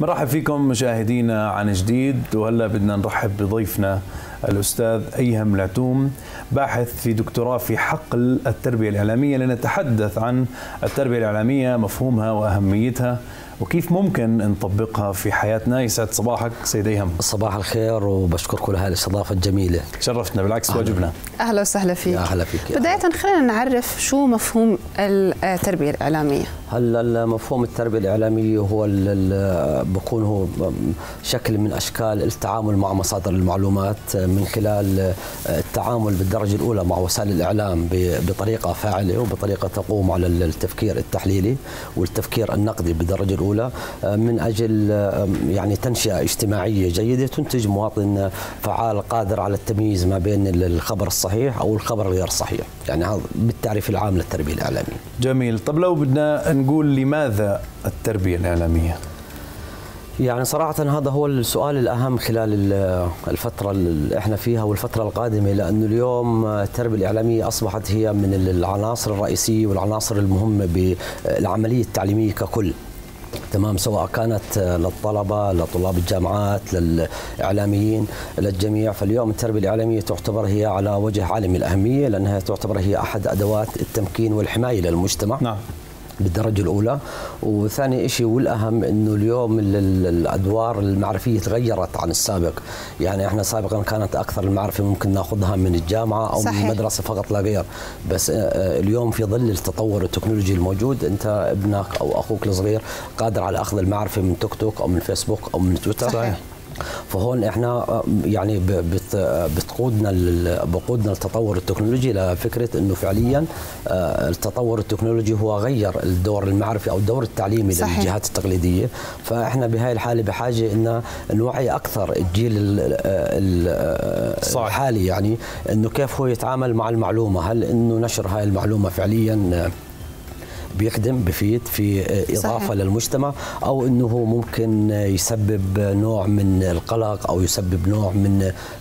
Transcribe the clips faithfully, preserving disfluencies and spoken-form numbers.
مرحب فيكم مشاهدينا عن جديد، وهلا بدنا نرحب بضيفنا الأستاذ أيهم العتوم، باحث في دكتوراه في حقل التربية الإعلامية، لنتحدث عن التربية الإعلامية، مفهومها وأهميتها وكيف ممكن نطبقها في حياتنا. يسعد صباحك سيد أيهم. صباح الخير وبشكركم لهذه الاستضافة الجميلة. شرفتنا، بالعكس أهلا. واجبنا. أهلا وسهلا فيك. أهلا فيك. بداية خلينا نعرف شو مفهوم التربية الإعلامية. هلا مفهوم التربية الإعلامية هو بكون هو شكل من أشكال التعامل مع مصادر المعلومات من خلال التعامل بالدرجة الأولى مع وسائل الإعلام بطريقة فاعلة وبطريقة تقوم على التفكير التحليلي والتفكير النقدي بالدرجة الأولى، من أجل يعني تنشئة اجتماعية جيدة تنتج مواطن فعال قادر على التمييز ما بين الخبر الصحيح أو الخبر الغير صحيح. يعني هذا بالتعريف العام للتربية الإعلامية. جميل. طب لو بدنا نقول لماذا التربية الإعلامية؟ يعني صراحة هذا هو السؤال الأهم خلال الفترة اللي احنا فيها والفترة القادمة، لأنه اليوم التربية الإعلامية أصبحت هي من العناصر الرئيسية والعناصر المهمة بالعملية التعليمية ككل. تمام، سواء كانت للطلبة، لطلاب الجامعات، للإعلاميين، للجميع. فاليوم التربية الإعلامية تعتبر هي على وجه عالمي الأهمية، لأنها تعتبر هي أحد أدوات التمكين والحماية للمجتمع. نعم. بالدرجة الأولى. وثاني شيء والأهم أنه اليوم الأدوار المعرفية تغيرت عن السابق. يعني احنا سابقا كانت أكثر المعرفة ممكن ناخذها من الجامعة أو صحيح. من المدرسة فقط لا غير. بس اليوم في ظل التطور التكنولوجي الموجود، أنت ابنك أو أخوك الصغير قادر على أخذ المعرفة من توك توك أو من فيسبوك أو من تويتر. صحيح. فهون احنا يعني بتقودنا بقودنا التطور التكنولوجي لفكره انه فعليا التطور التكنولوجي هو غير الدور المعرفي او الدور التعليمي صحيح. للجهات التقليديه. فاحنا بهاي الحاله بحاجه ان نوعي اكثر الجيل الحالي، يعني انه كيف هو يتعامل مع المعلومه، هل انه نشر هاي المعلومه فعليا بيخدم بفيد في إضافة صحيح. للمجتمع، أو أنه ممكن يسبب نوع من القلق أو يسبب نوع من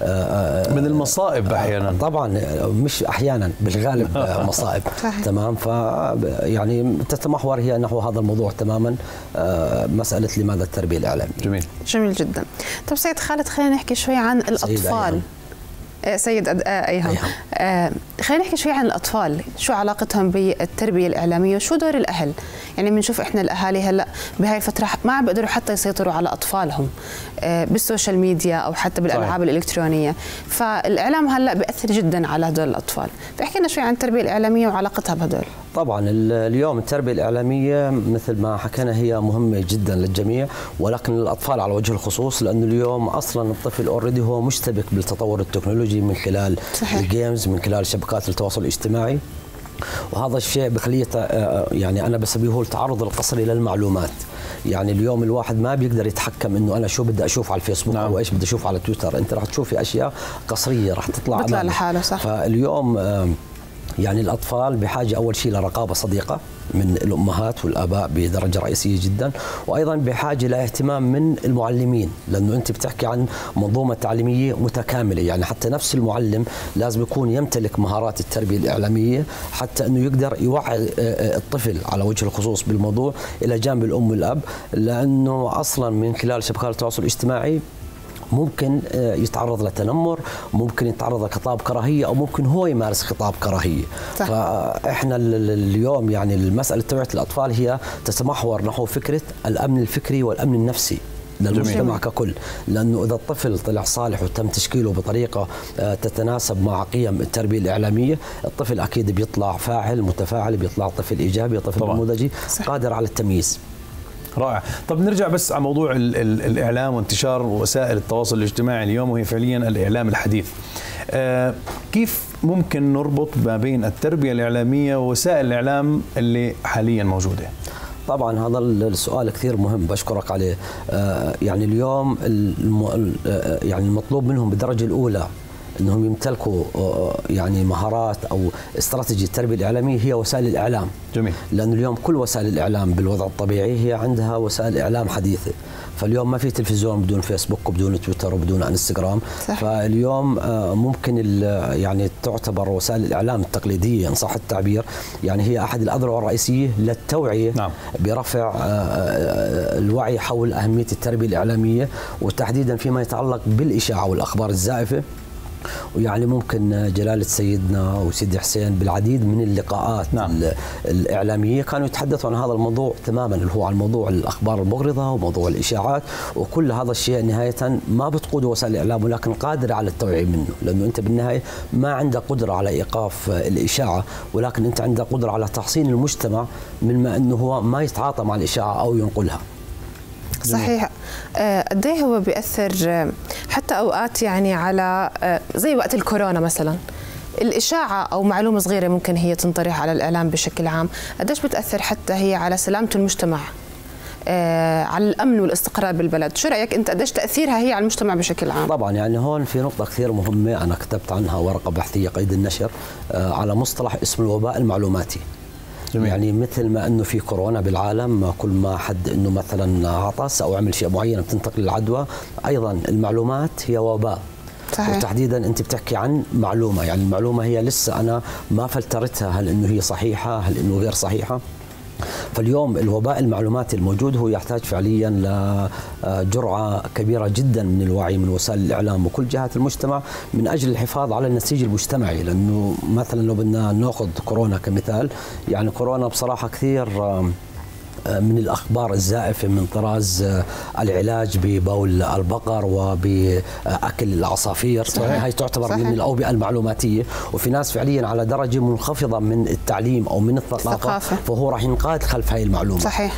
من المصائب أحيانا. طبعا مش أحيانا، بالغالب مصائب. تمام. ف يعني تتمحور هي نحو هذا الموضوع تماما، مسألة لماذا التربية الإعلامية. جميل جميل جدا. طب سيد خالد، خلينا نحكي شوي عن الأطفال. سيد أيهم، آه خلينا نحكي شوي عن الأطفال، شو علاقتهم بالتربية الإعلامية وشو دور الأهل؟ يعني بنشوف إحنا الأهالي هلأ بهاي الفترة ما عم بيقدروا حتى يسيطروا على أطفالهم آه بالسوشيال ميديا أو حتى بالألعاب صحيح. الإلكترونية. فالإعلام هلأ بيأثر جدا على هدول الأطفال، فاحكي لنا شوي عن التربية الإعلامية وعلاقتها بهدول. طبعا اليوم التربية الإعلامية مثل ما حكينا هي مهمة جدا للجميع، ولكن للأطفال على وجه الخصوص، لأنه اليوم أصلا الطفل اوريدي هو مشتبك بالتطور التكنولوجي من خلال صحيح. الجيمز، من خلال شبكات التواصل الاجتماعي. وهذا الشيء بخليه يعني أنا بسميه التعرض القصري للمعلومات. يعني اليوم الواحد ما بيقدر يتحكم انه انا شو بدي اشوف على الفيسبوك نعم. او ايش بدي اشوف على تويتر. انت راح تشوفي اشياء قصريه راح تطلع بطلع لحاله. صح. فاليوم يعني الأطفال بحاجة أول شيء لرقابة صديقة من الأمهات والآباء بدرجة رئيسية جدا، وأيضا بحاجة لاهتمام من المعلمين، لأنه أنت بتحكي عن منظومة تعليمية متكاملة. يعني حتى نفس المعلم لازم يكون يمتلك مهارات التربية الإعلامية حتى أنه يقدر يوعي الطفل على وجه الخصوص بالموضوع إلى جانب الأم والأب، لأنه أصلا من خلال شبكات التواصل الاجتماعي ممكن يتعرض لتنمر، ممكن يتعرض لخطاب كراهيه، او ممكن هو يمارس خطاب كراهيه. صح. فاحنا اليوم يعني المساله توعيه الاطفال هي تتمحور نحو فكره الامن الفكري والامن النفسي للمجتمع ككل، لانه اذا الطفل طلع صالح وتم تشكيله بطريقه تتناسب مع قيم التربيه الاعلاميه، الطفل اكيد بيطلع فاعل متفاعل، بيطلع طفل ايجابي، طفل نموذجي قادر على التمييز. رائع. طب نرجع بس على موضوع ال ال الإعلام وانتشار وسائل التواصل الاجتماعي اليوم، وهي فعليا الإعلام الحديث. آه كيف ممكن نربط ما بين التربية الإعلامية ووسائل الإعلام اللي حاليا موجودة؟ طبعا هذا السؤال كثير مهم، بشكرك عليه. آه يعني اليوم الم يعني المطلوب منهم بالدرجة الأولى انهم يمتلكوا يعني مهارات او استراتيجيه التربيه الاعلاميه هي وسائل الاعلام. جميل. لانه اليوم كل وسائل الاعلام بالوضع الطبيعي هي عندها وسائل اعلام حديثه، فاليوم ما في تلفزيون بدون فيسبوك وبدون تويتر وبدون انستغرام. صح. فاليوم ممكن يعني تعتبر وسائل الاعلام التقليديه ان صح التعبير يعني هي احد الاذرع الرئيسيه للتوعيه. نعم. برفع الوعي حول اهميه التربيه الاعلاميه وتحديدا فيما يتعلق بالاشاعه والاخبار الزائفه. ويعني ممكن جلالة سيدنا وسيدي حسين بالعديد من اللقاءات نعم. الإعلامية كانوا يتحدثوا عن هذا الموضوع تماما، اللي هو عن موضوع الأخبار المغرضة وموضوع الإشاعات، وكل هذا الشيء نهاية ما بتقوده وسائل الإعلام ولكن قادرة على التوعية منه، لأنه أنت بالنهاية ما عندك قدرة على إيقاف الإشاعة، ولكن أنت عندك قدرة على تحصين المجتمع من ما أنه هو ما يتعاطى مع الإشاعة أو ينقلها. صحيح. قد ايه هو بيأثر حتى اوقات يعني على زي وقت الكورونا مثلا، الاشاعه او معلومه صغيره ممكن هي تنطرح على الاعلام بشكل عام، قديش بتأثر حتى هي على سلامه المجتمع، على الامن والاستقرار بالبلد؟ شو رايك انت قديش تاثيرها هي على المجتمع بشكل عام؟ طبعا يعني هون في نقطه كثير مهمه انا كتبت عنها ورقه بحثيه قيد النشر على مصطلح اسمه الوباء المعلوماتي. جميل. يعني مثل ما انه في كورونا بالعالم، كل ما حد انه مثلا عطس او عمل شيء معين بتنتقل العدوى، ايضا المعلومات هي وباء. صحيح. وتحديدا انت بتحكي عن معلومه، يعني المعلومه هي لسه انا ما فلترتها هل انه هي صحيحه هل انه غير صحيحه. فاليوم الوباء المعلوماتي الموجود هو يحتاج فعليا لجرعة كبيرة جدا من الوعي من وسائل الإعلام وكل جهات المجتمع من أجل الحفاظ على النسيج المجتمعي. لأنه مثلا لو بدنا نأخذ كورونا كمثال، يعني كورونا بصراحة كثير من الأخبار الزائفة من طراز العلاج ببول البقر وبأكل العصافير. صحيح. هاي تعتبر صحيح. من الأوبئة المعلوماتية، وفي ناس فعليا على درجة منخفضة من التعليم أو من الثقافة, الثقافة. فهو راح ينقاد خلف هاي المعلومة. صحيح.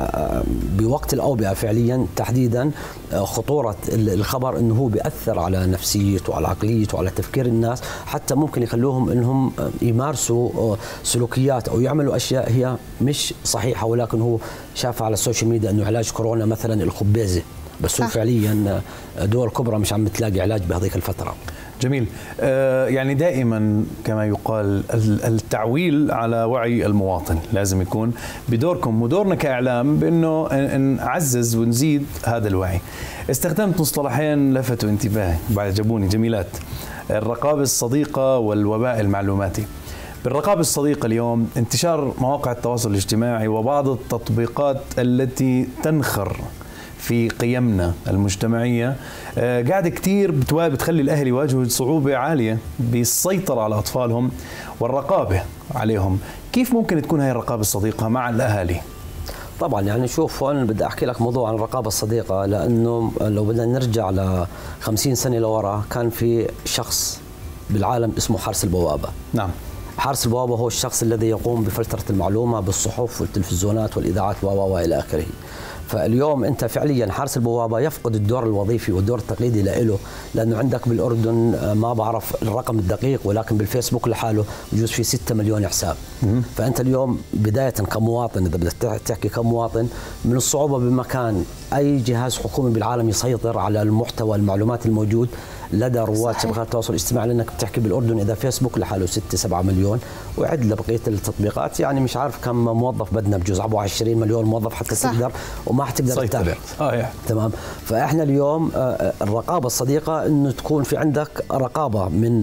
فبوقت الأوبئة فعليا تحديدا خطورة الخبر أنه هو بيأثر على نفسيته وعلى عقليته وعلى تفكير الناس، حتى ممكن يخلوهم أنهم يمارسوا سلوكيات أو يعملوا أشياء هي مش صحيحة، ولكن هو شاف على السوشيال ميديا انه علاج كورونا مثلا الخبيزه، بس هو فعليا دول كبرى مش عم تلاقي علاج بهذيك الفتره. جميل. آه يعني دائما كما يقال التعويل على وعي المواطن لازم يكون بدوركم ودورنا كاعلام بانه نعزز ونزيد هذا الوعي. استخدمت مصطلحين لفتوا انتباهي وعجبوني جميلات: الرقابه الصديقه والوباء المعلوماتي. بالرقابة الصديقة اليوم انتشار مواقع التواصل الاجتماعي وبعض التطبيقات التي تنخر في قيمنا المجتمعية قاعدة كتير بتخلي الأهل يواجهوا صعوبة عالية بالسيطرة على أطفالهم والرقابة عليهم. كيف ممكن تكون هاي الرقابة الصديقة مع الأهالي؟ طبعا يعني شوف هون بدي احكي لك موضوع عن الرقابه الصديقه، لانه لو بدنا نرجع ل خمسين سنه لورا كان في شخص بالعالم اسمه حارس البوابه. نعم. حارس البوابة هو الشخص الذي يقوم بفلترة المعلومة بالصحف والتلفزيونات والإذاعات و إلى آخره. فاليوم أنت فعليا حارس البوابة يفقد الدور الوظيفي والدور التقليدي له، لأنه عندك بالأردن ما بعرف الرقم الدقيق ولكن بالفيسبوك لحاله بجوز في ستة مليون حساب. فأنت اليوم بداية كمواطن، إذا بدك تحكي كمواطن، من الصعوبة بمكان أي جهاز حكومي بالعالم يسيطر على المحتوى المعلومات الموجود لدى رواد شبكات التواصل الاجتماعي، لانك بتحكي بالاردن اذا فيسبوك لحاله ستة سبعة مليون وعد لبقيه التطبيقات، يعني مش عارف كم موظف بدنا بجوز ابو عشرين مليون موظف حتى صح. تقدر وما حتقدر تتابع. اه تمام. فاحنا اليوم الرقابه الصديقه انه تكون في عندك رقابه من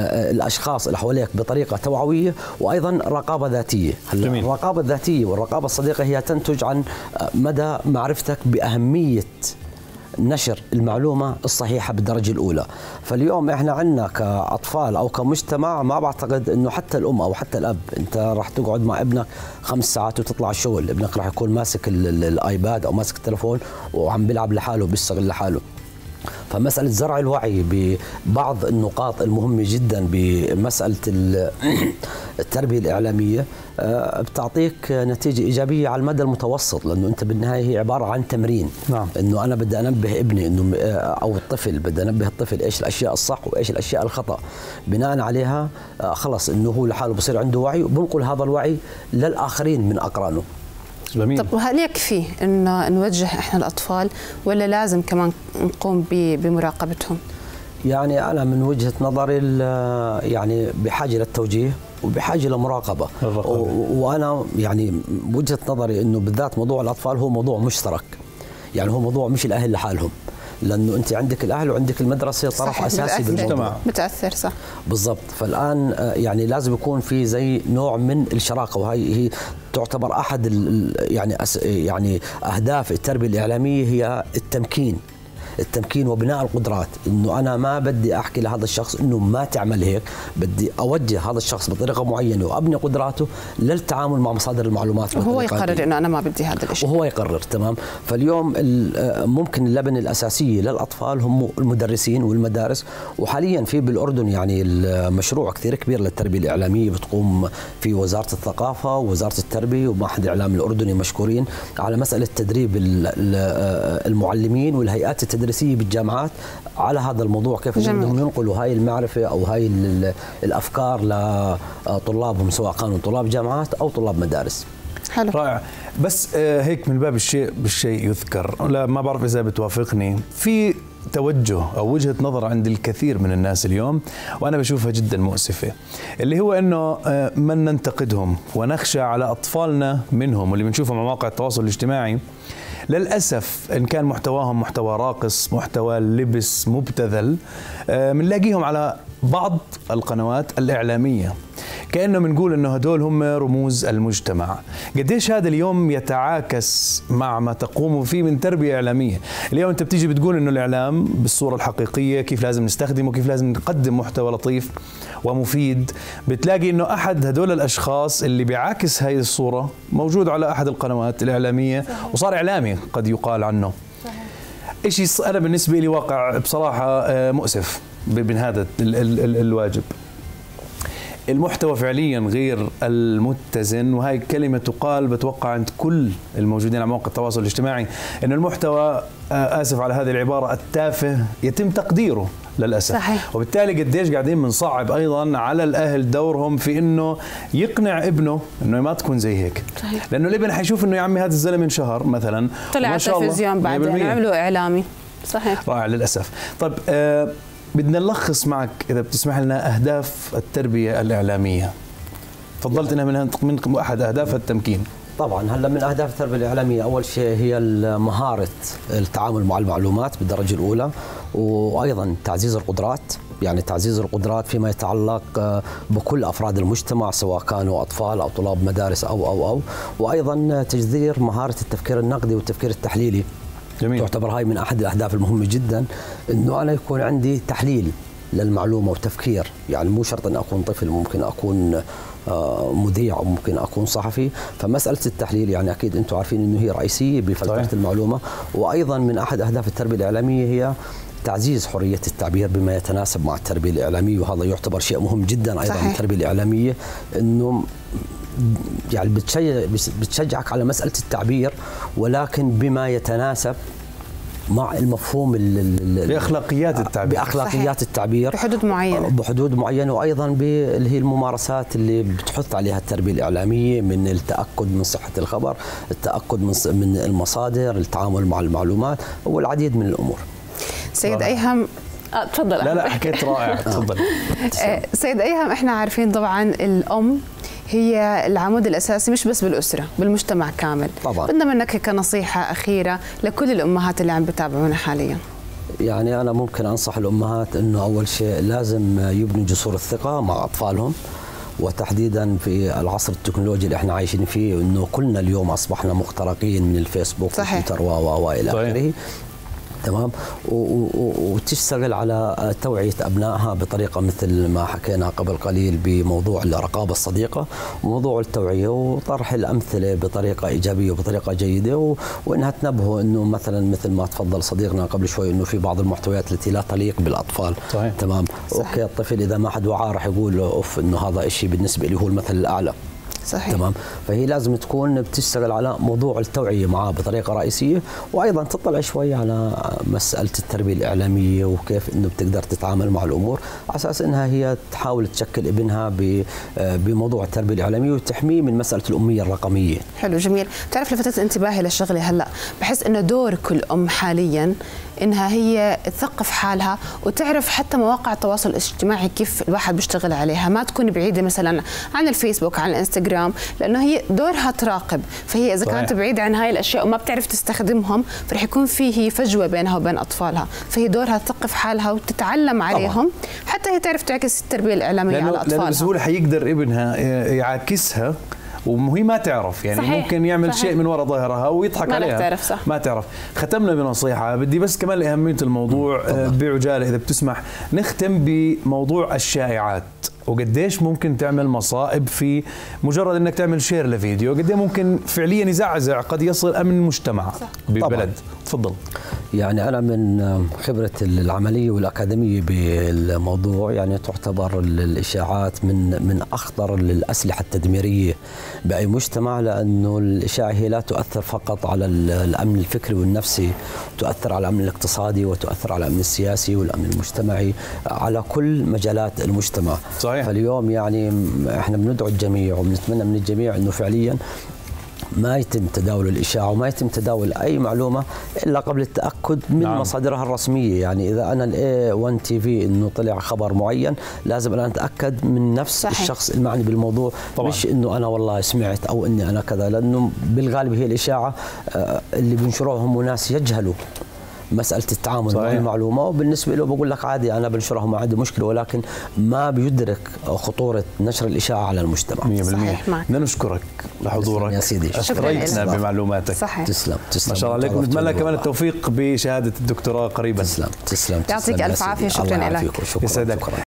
الاشخاص اللي حواليك بطريقه توعويه، وايضا رقابه ذاتيه. هلا الرقابه الذاتيه والرقابه الصديقه هي تنتج عن مدى معرفتك باهميه نشر المعلومة الصحيحة بالدرجة الأولى. فاليوم إحنا عندنا كأطفال أو كمجتمع ما بعتقد إنه حتى الأم أو حتى الأب، أنت راح تقعد مع ابنك خمس ساعات وتطلع الشغل، ابنك راح يكون ماسك الآيباد أو ماسك التلفون وعم بيلعب لحاله وبيشتغل لحاله. فمسألة زرع الوعي ببعض النقاط المهمة جدا بمسألة التربية الإعلامية بتعطيك نتيجة إيجابية على المدى المتوسط، لأنه أنت بالنهاية هي عبارة عن تمرين. نعم. إنه أنا بدي أنبه ابني إنه أو الطفل بدي أنبه الطفل إيش الأشياء الصح وإيش الأشياء الخطأ، بناء عليها خلص إنه هو لحاله بصير عنده وعي وبنقل هذا الوعي للآخرين من أقرانه. جميل. طب وهل يكفي إنه نوجه إحنا الأطفال ولا لازم كمان نقوم بمراقبتهم؟ يعني أنا من وجهة نظري يعني بحاجة للتوجيه وبحاجة لمراقبة، وأنا يعني وجهة نظري أنه بالذات موضوع الأطفال هو موضوع مشترك، يعني هو موضوع مش الأهل لحالهم، لأنه أنت عندك الأهل وعندك المدرسة طرف أساسي بالمجتمع بتأثر صح بالضبط. فالآن يعني لازم يكون في زي نوع من الشراكة، وهي هي تعتبر أحد يعني يعني أهداف التربية الإعلامية هي التمكين التمكين وبناء القدرات. انه انا ما بدي احكي لهذا الشخص انه ما تعمل هيك، بدي اوجه هذا الشخص بطريقه معينه وابني قدراته للتعامل مع مصادر المعلومات، وهو يقرر انه انا ما بدي هذا الشيء، وهو يقرر. تمام. فاليوم ممكن اللبنه الاساسيه للاطفال هم المدرسين والمدارس، وحاليا في بالاردن يعني المشروع كثير كبير للتربيه الاعلاميه بتقوم في وزاره الثقافه ووزاره التربيه ومعهد الاعلام الاردني، مشكورين على مساله تدريب المعلمين والهيئات التدريبيه بالجامعات على هذا الموضوع، كيف انهم ينقلوا هاي المعرفه او هاي الافكار لطلابهم، سواء كانوا طلاب جامعات او طلاب مدارس. حلو. رائع. بس هيك من باب الشيء بالشيء يذكر، لا ما بعرف اذا بتوافقني، في توجه او وجهه نظر عند الكثير من الناس اليوم وانا بشوفها جدا مؤسفه، اللي هو انه من ننتقدهم ونخشى على اطفالنا منهم، واللي بنشوفهم على مواقع التواصل الاجتماعي للأسف إن كان محتواهم محتوى راقص، محتوى لبس مبتذل، بنلاقيهم على بعض القنوات الإعلامية كأنه بنقول إنه هدول هم رموز المجتمع. قديش هذا اليوم يتعاكس مع ما تقوم فيه من تربية إعلامية. اليوم أنت بتيجي بتقول إنه الإعلام بالصورة الحقيقية كيف لازم نستخدمه، كيف لازم نقدم محتوى لطيف ومفيد، بتلاقي إنه أحد هدول الأشخاص اللي بيعاكس هاي الصورة موجود على أحد القنوات الإعلامية وصار إعلامي قد يقال عنه. إشي أنا بالنسبة لي واقع بصراحة مؤسف من هذا الواجب. المحتوى فعليا غير المتزن، وهي كلمة تقال بتوقع عند كل الموجودين على مواقع التواصل الاجتماعي، أن المحتوى آسف على هذه العبارة التافه يتم تقديره للأسف. صحيح. وبالتالي قديش قاعدين بنصعب أيضا على الأهل دورهم في أنه يقنع ابنه أنه ما تكون زي هيك. صحيح. لأنه الابن حيشوف أنه يا عمي هذا الزلمة انشهر مثلا طلع على التلفزيون بعدين عملوا إعلامي. صحيح. رائع للأسف. طيب آه بدنا نلخص معك إذا بتسمح لنا أهداف التربية الإعلامية. تفضلت إنها من من أحد أهدافها التمكين. طبعا هلا من أهداف التربية الإعلامية أول شيء هي مهارة التعامل مع المعلومات بالدرجة الأولى، وأيضا تعزيز القدرات، يعني تعزيز القدرات فيما يتعلق بكل أفراد المجتمع سواء كانوا أطفال أو طلاب مدارس أو أو أو وأيضا تجذير مهارة التفكير النقدي والتفكير التحليلي. جميل. تعتبر هاي من أحد الأهداف المهمة جدا، إنه أنا يكون عندي تحليل للمعلومة وتفكير، يعني مو شرط أن أكون طفل، ممكن أكون مذيع أو ممكن أكون صحفي. فمسألة التحليل يعني أكيد أنتم عارفين إنه هي رئيسية بفلترة المعلومة. وأيضا من أحد أهداف التربية الإعلامية هي تعزيز حرية التعبير بما يتناسب مع التربية الإعلامية، وهذا يعتبر شيء مهم جدا أيضا من التربية الإعلامية، إنه يعني بتشجع بتشجعك على مسألة التعبير ولكن بما يتناسب مع المفهوم بأخلاقيات التعبير بأخلاقيات التعبير بحدود معينة بحدود معينة وأيضا اللي هي الممارسات اللي بتحث عليها التربية الإعلامية، من التأكد من صحة الخبر، التأكد من من المصادر، التعامل مع المعلومات والعديد من الأمور. سيد أيهم آه، تفضل. لا لا حكيت رائع. تفضل. سيد أيهم، احنا عارفين طبعا الأم هي العمود الأساسي مش بس بالأسرة، بالمجتمع كامل. طبعا بدنا منك هيك نصيحة أخيرة لكل الأمهات اللي عم بتابعونا حاليا. يعني أنا ممكن أنصح الأمهات إنه أول شيء لازم يبنوا جسور الثقة مع أطفالهم، وتحديدا في العصر التكنولوجي اللي احنا عايشين فيه، إنه كلنا اليوم أصبحنا مخترقين من الفيسبوك والتويتر و إلى آخره. تمام. وتشتغل على توعية أبنائها بطريقة مثل ما حكينا قبل قليل بموضوع الرقابة الصديقة وموضوع التوعية وطرح الأمثلة بطريقة إيجابية وبطريقة جيدة، وإنها تنبهوا إنه مثلا مثل ما تفضل صديقنا قبل شوي إنه في بعض المحتويات التي لا تليق بالأطفال. صحيح. تمام. صحيح. أوكي، الطفل إذا ما حد وعاه راح يقول أوف إنه هذا إشي بالنسبة لي هو المثل الأعلى. صحيح. تمام. فهي لازم تكون بتشتغل على موضوع التوعية معاه بطريقة رئيسية، وأيضا تطلع شوي على مسألة التربية الإعلامية وكيف إنه بتقدر تتعامل مع الأمور على أساس إنها هي تحاول تشكل ابنها بموضوع التربية الإعلامية وتحميه من مسألة الأمية الرقمية. حلو، جميل. بتعرف لفتت انتباهي للشغلة هلا، بحس إنه دور كل أم حاليا انها هي تثقف حالها وتعرف حتى مواقع التواصل الاجتماعي كيف الواحد بيشتغل عليها، ما تكون بعيده مثلا عن الفيسبوك عن الانستغرام، لانه هي دورها تراقب. فهي اذا كانت بعيده عن هاي الاشياء وما بتعرف تستخدمهم فرح يكون فيه فجوه بينها وبين اطفالها، فهي دورها تثقف حالها وتتعلم عليهم طبعا. حتى هي تعرف تعكس التربيه الاعلاميه على اطفالها، لانه بسهوله حيقدر ابنها يعاكسها وهي ما تعرف، يعني صحيح. ممكن يعمل صحيح. شيء من وراء ظهرها ويضحك ما عليها ما تعرف صح. ما تعرف. ختمنا بنصيحة، بدي بس كمان لأهمية الموضوع بعجالة إذا بتسمح نختم بموضوع الشائعات وقديش ممكن تعمل مصائب في مجرد انك تعمل شير لفيديو، قد ممكن فعليا يزعزع قد يصل امن المجتمع ببلد. تفضل. يعني انا من خبره العمليه والاكاديميه بالموضوع، يعني تعتبر الاشاعات من من اخطر الاسلحه التدميريه باي مجتمع، لانه الاشاعه هي لا تؤثر فقط على الامن الفكري والنفسي، تؤثر على الامن الاقتصادي وتؤثر على الامن السياسي والامن المجتمعي، على كل مجالات المجتمع. صحيح. فاليوم يعني احنا بندعو الجميع وبنتمنى من الجميع انه فعليا ما يتم تداول الإشاعة وما يتم تداول أي معلومة إلا قبل التأكد من نعم. مصادرها الرسمية. يعني إذا أنا الإيه وان تي في إنه طلع خبر معين لازم أنا أتأكد من نفس صحيح. الشخص المعني بالموضوع طبعا. مش إنه أنا والله سمعت أو إني أنا كذا، لأنه بالغالب هي الإشاعة اللي بينشروها هم ناس يجهلوا مسألة التعامل صحيح. مع المعلومة، وبالنسبة له بقول لك عادي أنا بنشرها ما عندي مشكلة، ولكن ما بيدرك خطورة نشر الإشاعة على المجتمع. مية بالمية. بدنا نشكرك لحضورك يا سيدي، أثريتنا بمعلوماتك. صحيح. تسلم تسلم. ما شاء الله عليكم، نتمنى كمان التوفيق بشهادة الدكتوراه قريبا. تسلم تسلم. يعطيك ألف عافية. شكرا لك. يسعدك.